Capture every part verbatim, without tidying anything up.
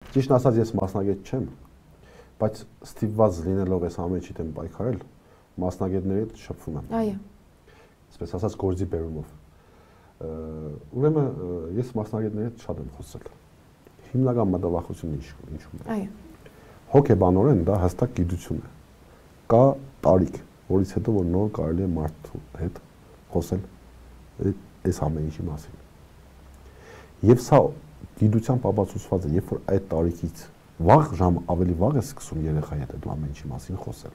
ճիշտ ասած ես մասնագետ չեմ, բայց ստիպված լինելով այս ամեն ինչի դեմ պայքարել, մասնագետների հետ շփվում եմ։ Այո։ Այսպես ասած գործի բերումով։ Ուրեմն ես մասնագետների հետ շատ եմ խոսել։ Հիմնական մտավախությունը ինչու՞մ է։ Այո։ Հոգեբանորեն դա հստակ գիտություն է։ Կա տարիք, որից հետո որ նոր կարելի է մարդու հետ խոսել այս ամեն ինչի մասին։ Եվ սա գիտությամբ ապացուցված է, երբ որ այդ տարիքից վաղ ժամ ավելի վաղ է սկսում երեխայի հետ այդ ամեն ինչի մասին խոսել։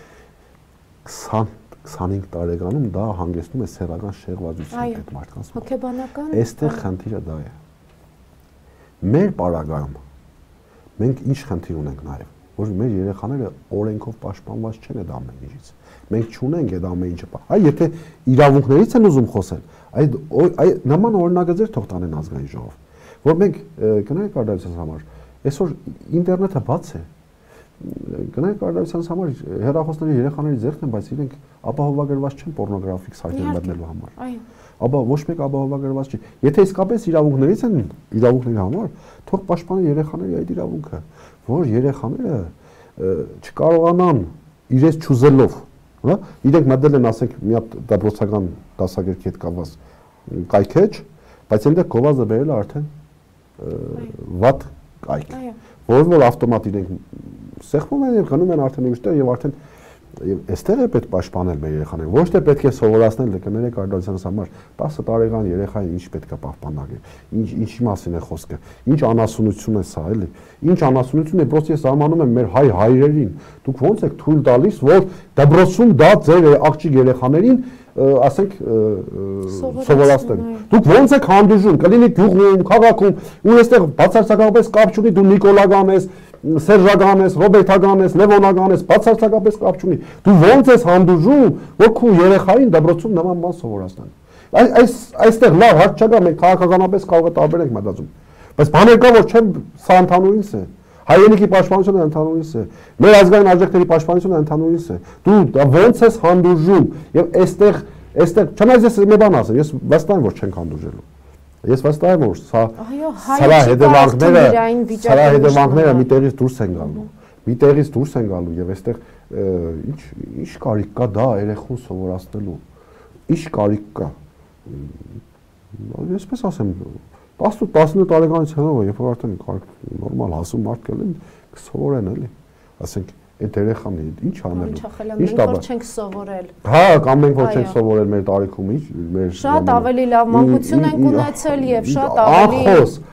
քսան-քսանհինգ տարեկանում դա հանգեցնում է սեռական շեղվածության այդ մարդկանց։ Հոգեբանական։ Այստեղ խնդիրը դա է։ Մեր պարագայում մենք ինչ խնդիր ունենք նաև, որ մեր երեխաները օրենքով պաշտպանված չեն այդ ամեն ինչից։ Մենք չունենք այդ ամեն ինչը։ Այ եթե իրավունքներից են ուզում խոսել, այ նման օրինագծեր թող տանեն ազգային ժողով, որ մենք գնանք արդարության համար, այսօր ինտերնետը բաց է, գնանք արդարության համար հեռախոսների երեխաների ձեռքն են, բայց իրենք ապահովագրված չեն պոռնոգրաֆիկ սայթեր մտնելու համար։ Այո։ Ապա ոչ մեկ ապահովագրված չի։ Եթե իսկապես իրավունքներից են իրավունքների համար, թող պաշտպանեն երեխաների այդ իրավունքը, որ երեխաները չկարողանան իրենց չուզելով, հա, իրենք մտել են, ասենք, մի հատ դպրոցական դասագրքի հետ կապված կայքեջ, բայց այնտեղ գովազդը բերել է արդեն վատ կայք, որ որ ավտոմատ իրենք սեղմում են եւ գնում են արդեն ուրիշտեղ եւ արդեն եւ այստեղ է պետք պաշտպանել մեր երեխաներին, ոչ թե պետք է սովորացնել կներեք արդարության համար տասը տարեկան երեխային ինչ պետք է պահպանալ, ինչ ինչի մասին է խոսքը, ինչ անասունություն է սա, էլի, ինչ անասունություն է, պրոստը ես զարմանում եմ մեր հայ հայրերին, դուք ո՞նց եք թույլ տալիս, որ դպրոցում դա ձեր աղջիկ երեխաներին ասենք սովորացնեն։ Դուք ո՞նց եք հանդուրժում, կլինի գյուղում, քաղաքում, ու այստեղ բացարձակապես կապ չունի դու Նիկոլական ես, Սերժական ես, Ռոբերտական ես, Լևոնական ես, բացարձակապես կապ չունի։ Դու ո՞նց ես հանդուրժում, որ քո երեխային դպրոցում նման բան սովորացնեն։ Այս այստեղ լավ հարց չկա, մենք քաղաքականապես կարող է տարբեր ենք մտածում։ Բայց բաներ կա, որ չեմ սա ընդհանուրինս է։ Հայրենիքի պաշտպանությունը ընդհանուրինս է։ Մեր ազգային արժեքների պաշտպանությունը ընդհանուրինս է։ Դու ո՞նց ես հանդուրժում եւ այստեղ այստեղ չնայած ես մի բան ասեմ, ես վստահ եմ, որ չենք հանդուրժելու։ Ես վստահ եմ, որ սա սա հետևանքները, սա հետևանքները մի տեղից դուրս են գալու։ Մի տեղից դուրս են գալու եւ այստեղ ինչ ինչ կարիք կա դա երեխուն սովորացնելու։ Ինչ կարիք կա։ Այսպես ասեմ, տասը տարեկանից հետո, երբ որ արդեն նորմալ հասուն մարդ կլինեն, կսովորեն էլի։ Ասենք այդ երեխան ինչ անելու։ Ինչ որ չենք սովորել։ Հա, կամ մենք որ չենք սովորել մեր տարիքում, ինչ մեր շատ ավելի լավ մանկություն ենք ունեցել եւ շատ ավելի անխոս,